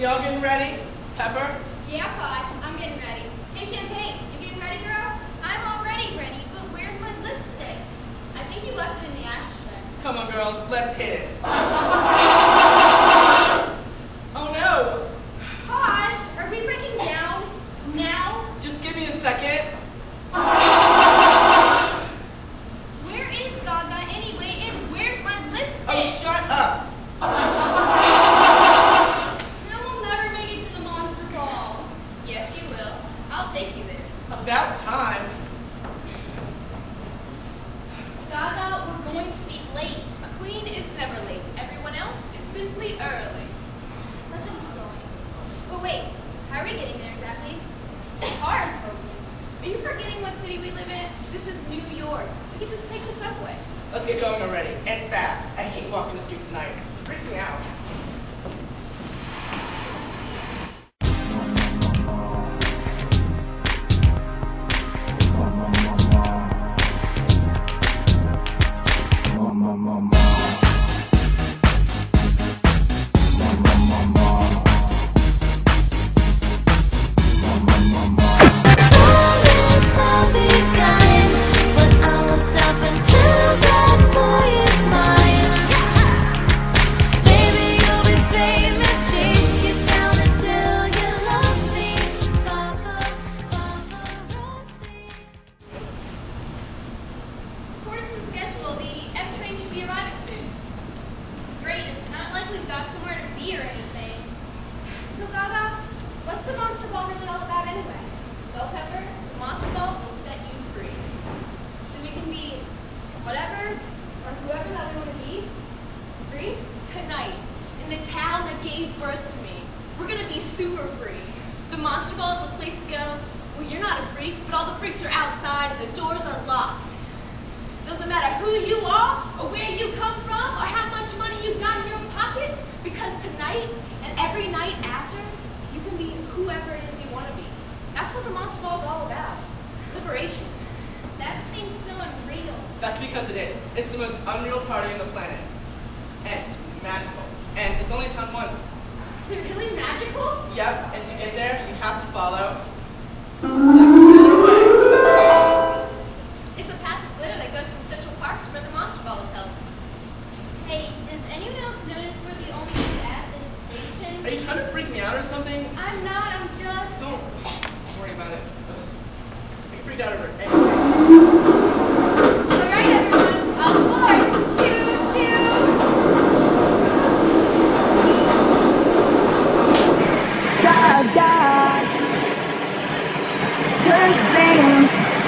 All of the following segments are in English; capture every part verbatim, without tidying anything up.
y'all getting ready? Pepper? Yeah, Posh, I'm getting ready. Hey, Champagne, you getting ready, girl? I'm already ready, but where's my lipstick? I think you left it in the ashtray. Come on, girls, let's hit it. Oh no! Posh, are we breaking down now? Just give me a second. Where is Gaga anyway, and where's my lipstick? Oh, shut up! And we'll never make it to the Monster Ball. Yes, you will. I'll take you there. About time. Gaga, we're going to be late. A queen is never late. Everyone else is simply early. Let's just keep going. But wait, how are we getting there exactly? The car is broken. Are you forgetting what city we live in? This is New York. We could just take the subway. Let's get going already, and fast. I hate walking the streets tonight. It freaks me out. That's because it is. It's the most unreal party on the planet. And it's magical. And it's only done once. Is it really magical? Yep, and to get there, you have to follow the glitter way. It's a path of glitter that goes from Central Park to where the Monster Ball is held. Hey, does anyone else notice we're the only ones at this station? Are you trying to freak me out or something? I'm not, I'm just... Don't worry about it. I'm freaked out over it. Alright everyone, on board! Choo choo! Gaga, good thing.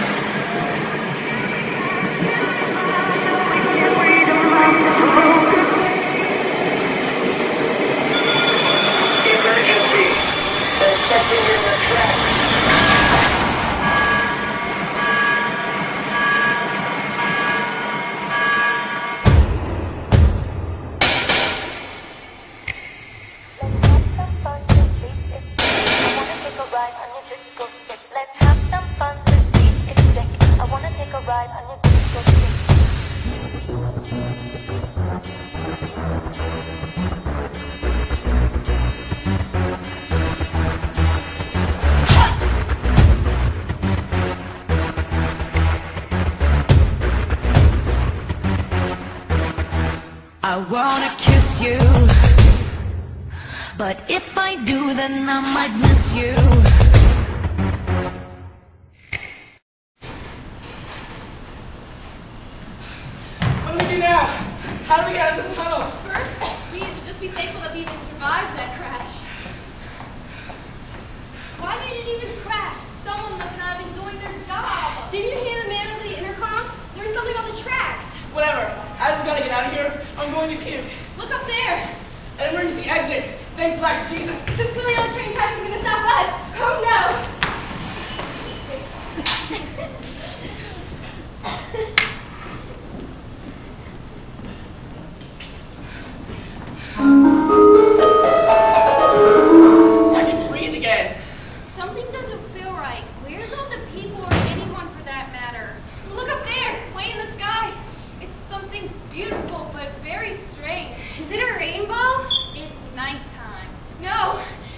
Emergency. There's something in the tracks. I wanna kiss you, but if I do, then I might miss you. What do we do now? How do we get out of this tunnel? First, we need to just be thankful that we even survived that crash. Why did it even crash? Someone must not have been doing their job. Didn't you hear the man over the intercom? There was something on the tracks. Whatever. I just gotta get out of here. I'm going to puke. Look up there. An emergency exit. Thank black Jesus. Some silly old train crash is gonna stop us. Oh no! I can breathe again. Something doesn't feel right. Where's all the people or anyone for that matter? Look up there, way in the sky. It's something beautiful, but very strange. Is it a rainbow? It's nighttime. No,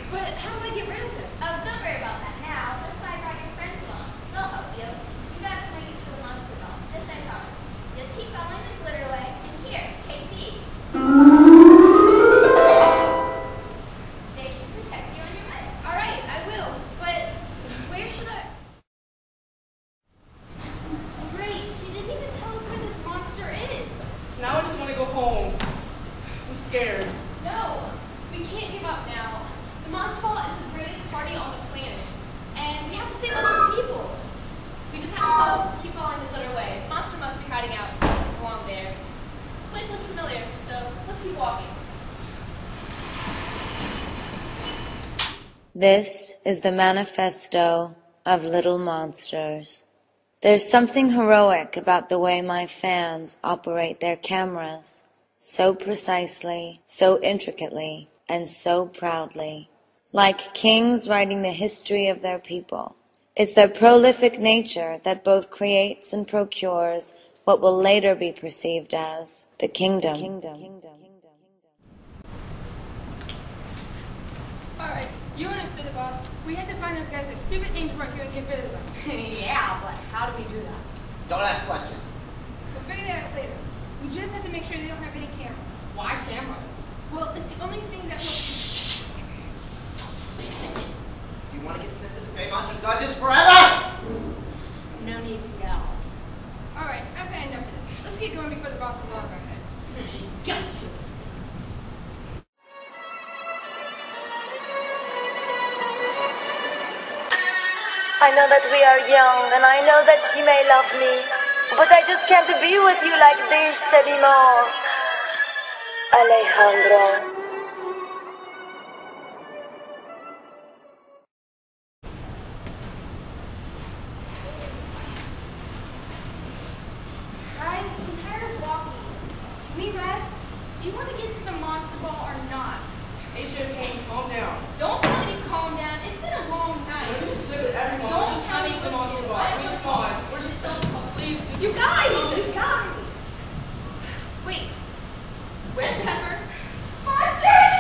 But how do I get rid of him? Oh, don't worry about that now. That's why I brought your friends along. They'll help you. You guys will make it to the monster ball. This I promise. Just keep following the glitter away. And here, take these. They should protect you on your way. All right, I will. But where should I? Great, she didn't even tell us where this monster is. Now I just want to go home. I'm scared. No, we can't give up now. The monster ball is the greatest party on the planet, and we have to save all those people. We just have to follow, keep following the glitter way. The monster must be hiding out along there. This place looks familiar, so let's keep walking. This is the manifesto of Little Monsters. There's something heroic about the way my fans operate their cameras. So precisely, so intricately, and so proudly. Like kings writing the history of their people. It's their prolific nature that both creates and procures what will later be perceived as the kingdom. Alright, you understood it, boss. We had to find those guys that stupid things weren't here and get rid of them. Yeah, but how do we do that? Don't ask questions. We'll figure that out later. We just have to make sure they don't have any cameras. Why cameras? Well, it's the only thing that will... Do you want to get sent to the Fey Monsters Dungeons forever? No need to yell. Alright, I've had enough of this. Let's get going before the boss is on our heads. Gotcha. I know that we are young, and I know that you may love me, but I just can't be with you like this anymore. Alejandro. Guys, I'm tired of walking. Can we rest? Do you want to get to the monster ball or not? Hey, Champagne, calm down. Don't tell me to calm down. It's been a long night. We're just live with everyone. Don't We're just tell trying me to get the what to monster do. ball. I I mean, wanna come on. talk. We're just please, just You guys! You guys! Wait. Where's Pepper? Monsters!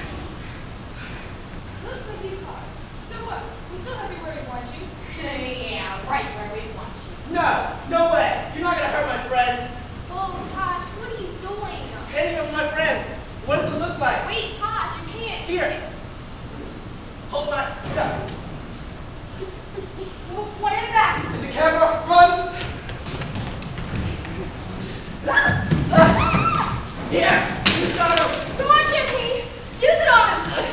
Looks like you cars. So what? We still have you where we want you. Yeah, right where we want you. No, no way. You're not gonna hurt my friends. Oh, Posh, what are you doing? Standing up with my friends. What does it look like? Wait, Posh, you can't. Here. Hold my stuff. What is that? It's a camera. Run! Here. You got him. Go on, Champagne! Use it on us!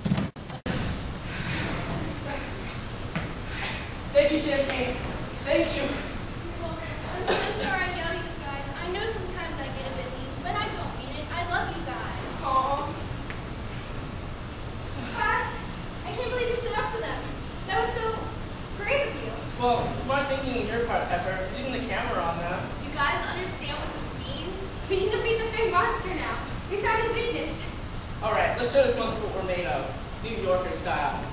Thank you, Champagne. Thank you. I'm so sorry I yelled at you guys. I know sometimes I get a bit mean, but I don't mean it. I love you guys. Aw. Gosh, I can't believe you stood up to them. That was so brave of you. Well, smart thinking on your part, Pepper. Leaving the camera on them. Do you guys understand what this means? We can defeat the big monster now. We found his weakness. All right, let's show this monster what we're made of. New Yorker style.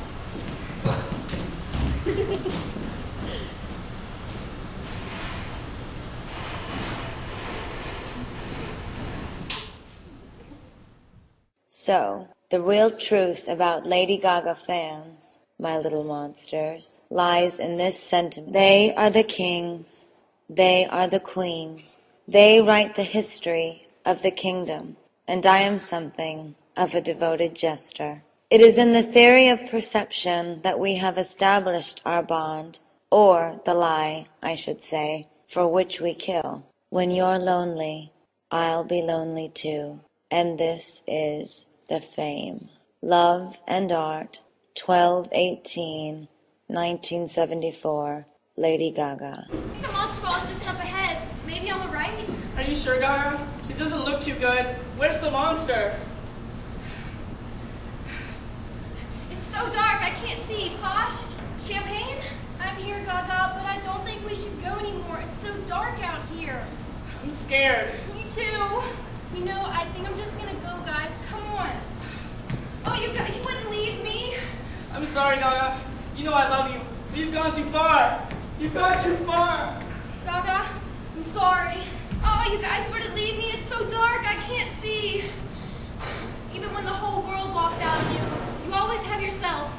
So, the real truth about Lady Gaga fans, my little monsters, lies in this sentiment. They are the kings. They are the queens. They write the history of the kingdom, and I am something of a devoted jester. It is in the theory of perception that we have established our bond, or the lie, I should say, for which we kill. When you're lonely, I'll be lonely too. And this is the fame. Love and Art, twelve eighteen nineteen seventy-four, Lady Gaga. I think the monster ball is just up ahead. Maybe on the right? Are you sure, Gaga? This doesn't look too good. Where's the monster? It's so dark, I can't see. Posh? Champagne? I'm here, Gaga, but I don't think we should go anymore. It's so dark out here. I'm scared. Me too. You know, I think I'm just gonna go, guys. Come on. Oh, you guys, you wouldn't leave me? I'm sorry, Gaga. You know I love you. But you've gone too far. You've gone too far. Gaga, I'm sorry. Oh, you guys were to leave me. It's so dark, I can't see. Even when the whole world walks out of you, you always have your yourself.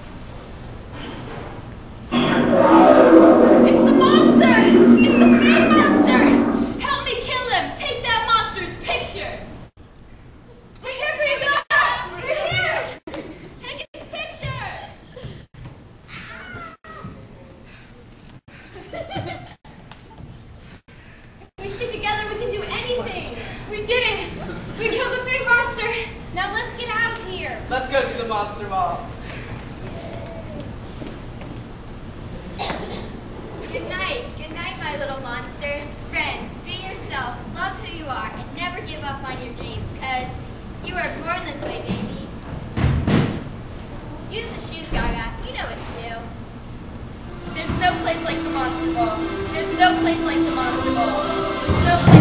It's the monster! It's the big monster! Help me kill him! Take that monster's picture! We're here for you guys! We're here! Take his picture! If we stick together, we can do anything! We did it! We killed the big monster! Now let's get out of here! Let's go to the monster ball. Good night. Good night, my little monsters. Friends, be yourself, love who you are, and never give up on your dreams, because you were born this way, baby. Use the shoes, Gaga. You know what to do. There's no place like the Monster Ball. There's no place like the Monster Ball. There's no place